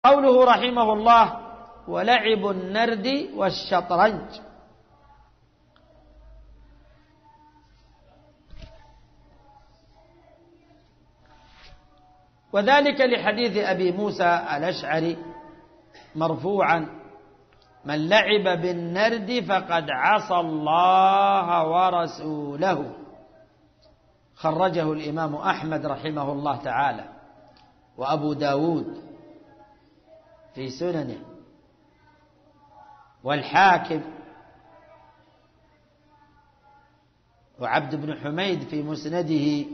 قوله رحمه الله: ولعب النرد والشطرنج. وذلك لحديث أبي موسى الأشعري مرفوعا: من لعب بالنرد فقد عصى الله ورسوله. خرجه الإمام أحمد رحمه الله تعالى، وأبو داود في سننه، والحاكم، وعبد بن حميد في مسنده.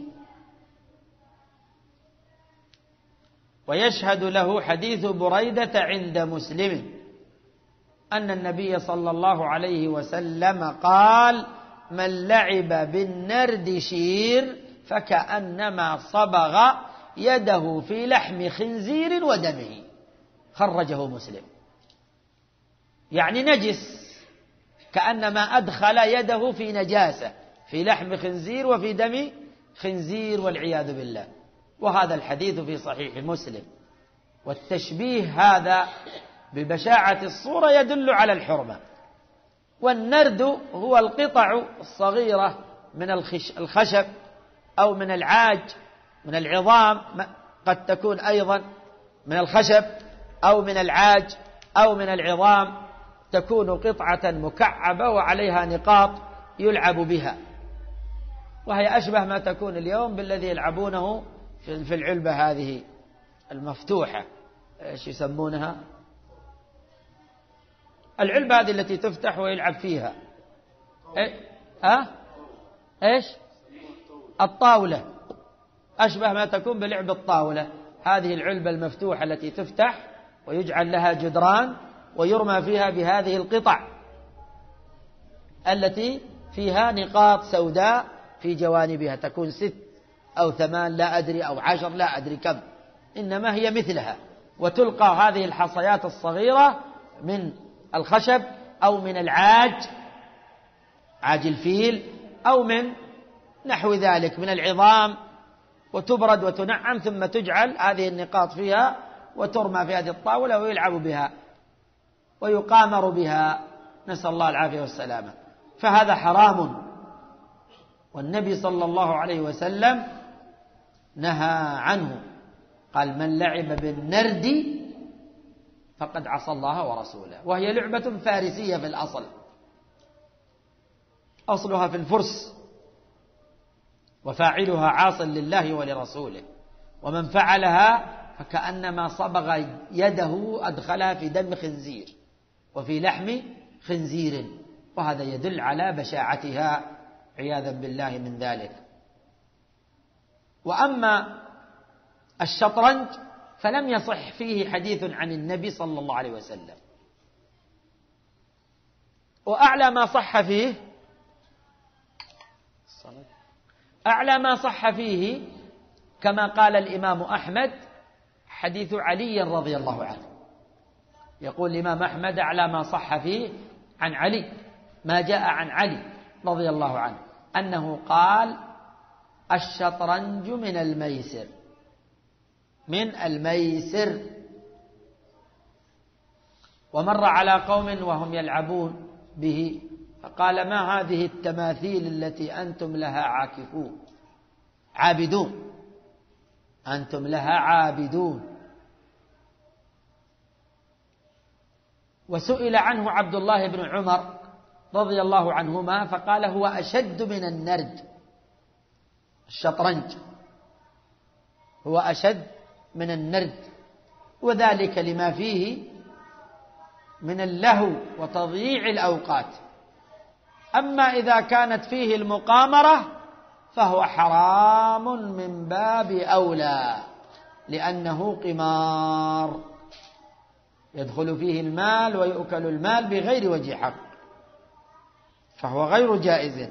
ويشهد له حديث بريدة عند مسلم أن النبي صلى الله عليه وسلم قال: من لعب بالنرد شير فكأنما صبغ يده في لحم خنزير ودمه. خرجه مسلم. يعني نجس، كأنما أدخل يده في نجاسة، في لحم خنزير وفي دم خنزير، والعياذ بالله. وهذا الحديث في صحيح مسلم. والتشبيه هذا ببشاعة الصورة يدل على الحرمة. والنرد هو القطع الصغيرة من الخشب أو من العاج، من العظام، قد تكون أيضا من الخشب أو من العاج أو من العظام، تكون قطعة مكعبة وعليها نقاط يلعب بها، وهي أشبه ما تكون اليوم بالذي يلعبونه في العلبة هذه المفتوحة، ايش يسمونها؟ العلبة هذه التي تفتح ويلعب فيها ايش؟ الطاولة. أشبه ما تكون بلعب الطاولة، هذه العلبة المفتوحة التي تفتح ويجعل لها جدران ويرمى فيها بهذه القطع التي فيها نقاط سوداء في جوانبها، تكون 6 أو 8 لا أدري أو 10 لا أدري كم، إنما هي مثلها. وتلقى هذه الحصيات الصغيرة من الخشب أو من العاج، عاج الفيل، أو من نحو ذلك من العظام، وتبرد وتنعم، ثم تجعل هذه النقاط فيها وترمى في هذه الطاولة ويلعب بها ويقامر بها، نسأل الله العافية والسلامة. فهذا حرام، والنبي صلى الله عليه وسلم نهى عنه، قال: من لعب بالنرد فقد عصى الله ورسوله. وهي لعبة فارسية في الأصل، أصلها في الفرس، وفاعلها عاص لله ولرسوله، ومن فعلها فكأنما صبغ يده أدخلها في دم خنزير وفي لحم خنزير، وهذا يدل على بشاعتها عياذا بالله من ذلك. وأما الشطرنج فلم يصح فيه حديث عن النبي صلى الله عليه وسلم، وأعلى ما صح فيه كما قال الإمام أحمد حديث علي رضي الله عنه. يقول الإمام أحمد: أعلى ما صح فيه عن علي، ما جاء عن علي رضي الله عنه أنه قال: الشطرنج من الميسر. ومر على قوم وهم يلعبون به فقال: ما هذه التماثيل التي أنتم لها عابدون؟ أنتم لها عابدون. وسئل عنه عبد الله بن عمر رضي الله عنهما فقال: هو أشد من النرد. الشطرنج هو أشد من النرد، وذلك لما فيه من اللهو وتضييع الأوقات. أما إذا كانت فيه المقامرة فهو حرام من باب أولى، لأنه قمار يدخل فيه المال ويؤكل المال بغير وجه حق، فهو غير جائز.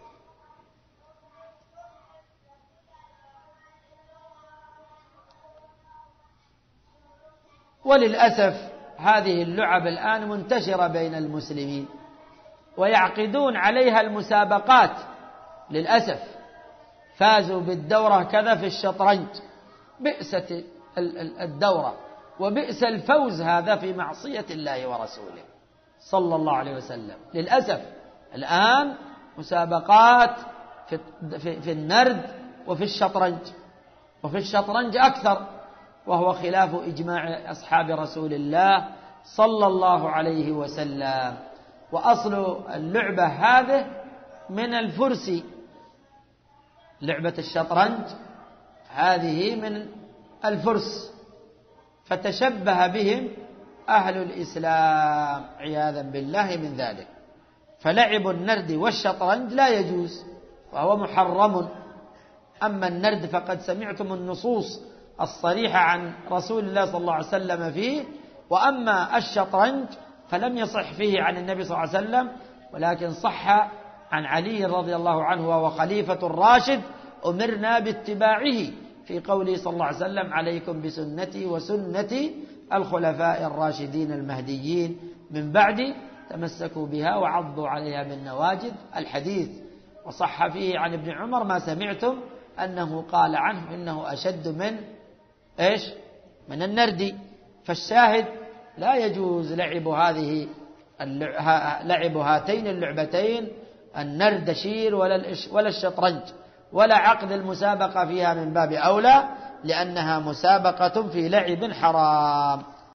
وللأسف هذه اللعب الآن منتشرة بين المسلمين، ويعقدون عليها المسابقات. للأسف فازوا بالدورة كذا في الشطرنج، بئست الدورة وبئس الفوز هذا في معصية الله ورسوله صلى الله عليه وسلم. للأسف الآن مسابقات في النرد وفي الشطرنج، وفي الشطرنج أكثر، وهو خلاف إجماع أصحاب رسول الله صلى الله عليه وسلم. وأصل اللعبة هذه من الفرس، لعبة الشطرنج هذه من الفرس، فتشبه بهم أهل الإسلام عياذا بالله من ذلك. فلعب النرد والشطرنج لا يجوز وهو محرم. أما النرد فقد سمعتم النصوص الصريحة عن رسول الله صلى الله عليه وسلم فيه، وأما الشطرنج فلم يصح فيه عن النبي صلى الله عليه وسلم، ولكن صح عن علي رضي الله عنه وهو خليفة الراشد أمرنا باتباعه في قوله صلى الله عليه وسلم: عليكم بسنتي وسنة الخلفاء الراشدين المهديين من بعدي تمسكوا بها وعضوا عليها بالنواجذ. الحديث وصح فيه عن ابن عمر ما سمعتم أنه قال عنه إنه أشد من إيش؟ من النرد. فالشاهد لا يجوز لعب هاتين اللعبتين، النردشير ولا الشطرنج، ولا عقد المسابقة فيها من باب أولى، لأنها مسابقة في لعب حرام.